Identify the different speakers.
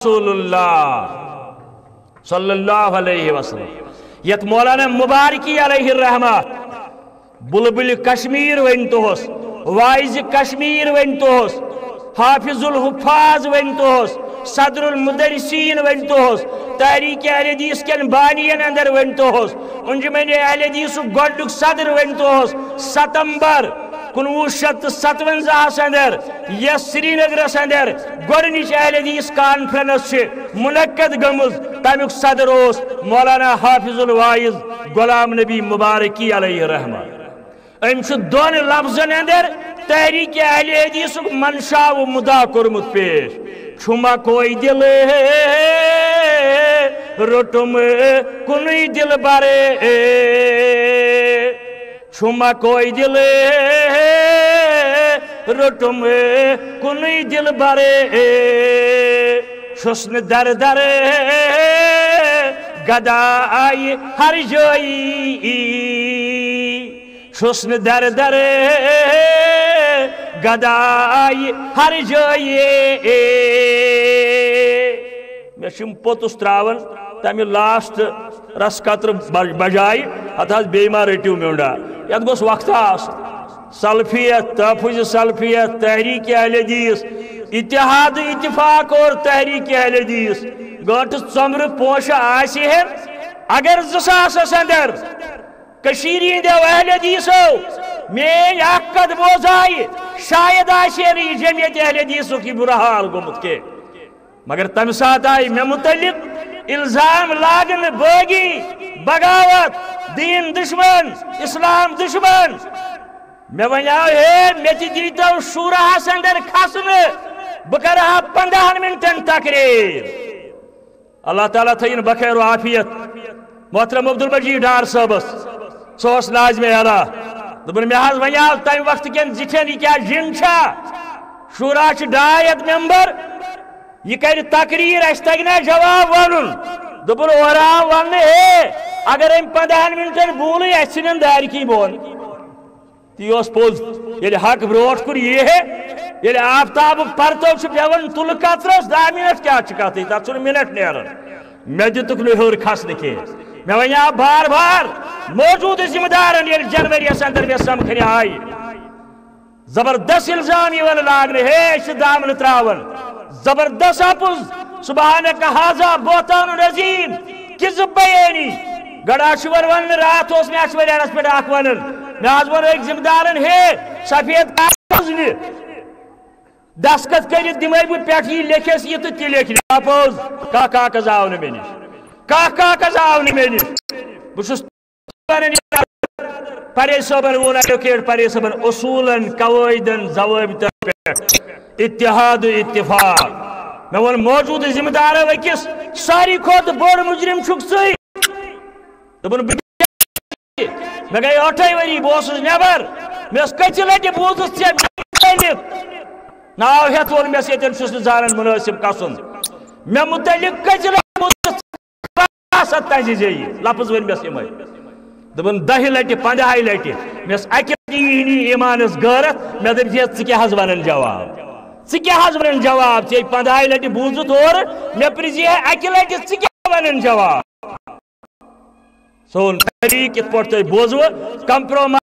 Speaker 1: रसूलुल्लाह सल्लल्लाहु अलैहि वसल्लम यत मौलाना मुबारकी अलैहि रहमा बुलबुल कश्मीर वनतोस वाइज कश्मीर वनतोस हाफिजुल हुफाज वनतोस सदरुल मुदरिसीन वनतोस तहरीक अहले हदीस के बानियन अंदर वनतोस अंजुमन अहले हदीस गोडुक सदर वनतोस सितंबर 1957 अंदर यस श्रीनगरस अंदर गोडनिच अहले हदीस कॉन्फ्रेंस मुनक्कद गमुज तमुक सदर ओस मौलाना हाफिजुल वाइज गुलाम नबी मुबारकी अलैहि रहमा अम दोन लफ्जन अंदर तहरीक अहले हदीस मंशा व मुदा कोरमुत पेश छुमा कोई दिल रोटुम कुनुई दिल बारे छुमा कोई दिल रोटुम कुनुई दिल बारे छुस्न दर दर गदाई हर जोई छुस्न दर दर गदाई हर जोई मे पोतुस त्रावन तमें लास्ट रस कतर बजाय अत बेमा रटिव मेडा ये गोस वक्त सल्फियत तहफुज सल्फियत तहरीक अहले हदीस इत्तेहाद इत्तिफाक और तहरीक अहले हदीस गट चमर पोश आसिह अगर 2000 अंदर कशीर हिंदो अहले हदीसो मेन अक्कद बोजाय शायद आशे जमियत अहले हदीसो की बुरा हाल गोमुत के मगर तम साथ आई मे मुतलिक इल्जाम लागन बागी बगावत दीन दुश्मन इस्लाम दुश्मन मे वनाव हे मे दीतो शूराहस अंदर खसन बह कर 15 मिनटन तकरीर अल्लाह ताला थयन बखैर आफियत मोहतरम अब्दुल मजीद डार साहबस सोस लाजमे अला दोपन मे हज वनाव तम वक्त कन जिठन यह क्या जिन शूरा 2 मेंबर यह कर तकरीर अस तगना जवाब वन दोपन और वन हे अगर अम 15 मिनटन भूल अन दारकी बोन ती पोज ये हक ब्रोट कुर यह ये आफ्ताब परतो पेवन तुल कतरस 10 मिनट क्या कत तथ मिनट नेरन मे दितुक नोर खसन के मे वन बार बार मौजूद जिम्मेदारन ये जनवरी अंदर मे समखन आई जबरदस्त इल्जाम लागने हे दामन त्रावन जबरदस्त अपुज सुबहानक हाजा बोतान रजीम किस बयानी गड़ा वन वन रात मे अशवरियानस पे वन मे आज वन एक जिम्मेदारन हे सफेद कागज दस्खत कर दिमे बह लिखस यह तो लिख अपोज कह कागज आव मे निश कह कागज आव मे निश परेज सबन वो एडवोकेट परेज सबन उसूलन कवायदन जवाबितन पे इत्तेहाद इत्तिफाक मे वन मौजूद जिम्मेदार वकिस सारी खोत बोड़ मुजरिम छुक सही दोपन मे गई 8 वरी बस नबर मे कच लटि बूजस नाव हेत वोन मे ये जानन मुनासिब कसन मे मुतलिक कच लटि जे लफ्ज वन मे दोपन 10 लटि 15 लटि मे अकी ईमानस गैरत मे दप क्या वन जवाब क्या वन जवाब 15 लटि बूजुत और मे प्रिज अकी लटि क्या वन जवाब सोन तहरीक इत पे बोजव कंप्रोमाइज